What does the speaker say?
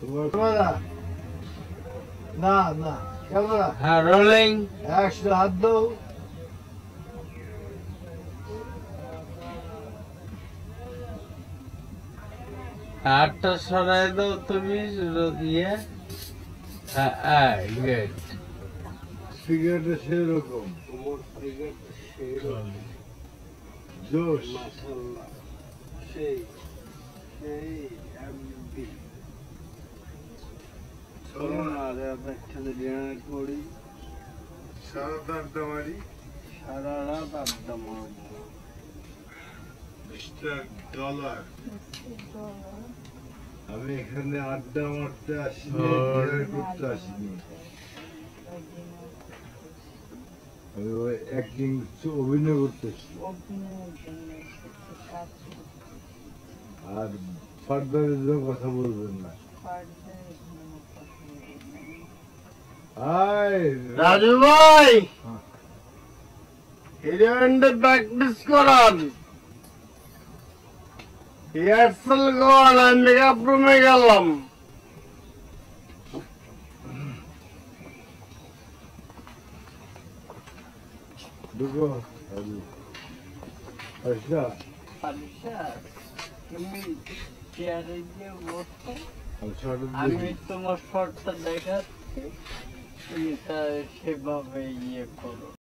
না না ক্যামেরা হ্যাঁ রোলিং একশো হাত দাও হাতটা সরাই দাও তুমি ইয়ে হ্যাঁ গুড সিগারেটে সেরকম জোশ সেই সেই এমপি চলো না রে একসাথে ডিনার করি সারা রাত আড্ডা মারি সারা রাত আড্ডা মারবো মিস্টার ডলার আমি এখানে আড্ডা মারতে আসিনি ডিনার করতে আসিনি আমি ওই অ্যাক্টিং অভিনয় করতেছি আর ফার্দারের জন্য কথা বলবেন না রাজু ভাই হিরোইনদের প্র্যাকটিস করান রিহার্সাল করান আমি মেকআপ রুমে গেলাম ঢুকো আচ্ছা তুমি চেয়ারে গিয়ে বসো আমি আমি তোমার শর্টটা দেখাচ্ছি তুমি সেভাবে ইয়ে করো